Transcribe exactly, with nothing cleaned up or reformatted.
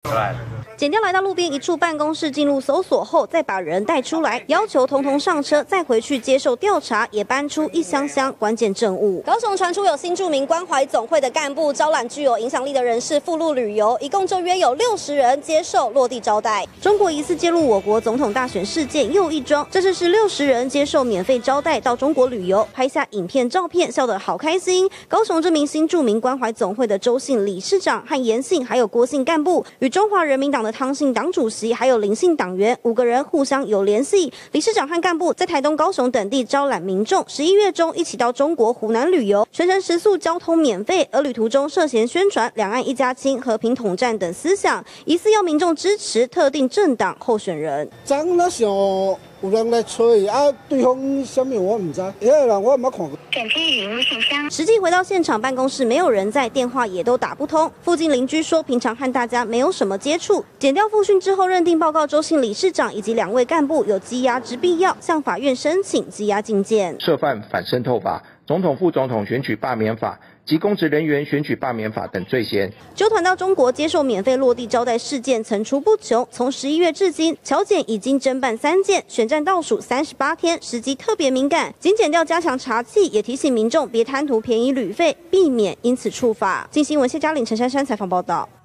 来了。 检调来到路边一处办公室，进入搜索后，再把人带出来，要求统统上车，再回去接受调查，也搬出一箱箱关键证物。高雄传出有新住民关怀总会的干部招揽具有影响力的人士赴陆旅游，一共就约有六十人接受落地招待。中国疑似揭露我国总统大选事件又一桩，这次是六十人接受免费招待到中国旅游，拍下影片照片，笑得好开心。高雄这名新住民关怀总会的周姓理事长和严姓还有郭姓干部与中华人民党的 汤姓党主席还有林姓党员五个人互相有联系，理事长和干部在台东、高雄等地招揽民众，十一月中一起到中国湖南旅游，全程食宿交通免费，而旅途中涉嫌宣传两岸一家亲、和平统战等思想，疑似要民众支持特定政党候选人。 长那想有人来催啊，对方什么我唔知，遐个人我冇看过。 转接语音信箱。 实际回到现场，办公室没有人在，电话也都打不通。附近邻居说，平常和大家没有什么接触。检调复讯之后，认定报告周姓理事长以及两位干部有羁押之必要，向法院申请羁押禁见。 涉犯反渗透法、总统、副总统选举罢免法及公职人员选举罢免法等罪嫌。 纠团到中国接受免费落地招待事件层出不穷，从十一月至今，侨检已经侦办三件，选战倒数三十八天，时机特别敏感。经检调加强查缉，也提醒民众别贪图便宜旅费，避免因此触法。经新闻谢嘉玲、陈珊珊采访报道。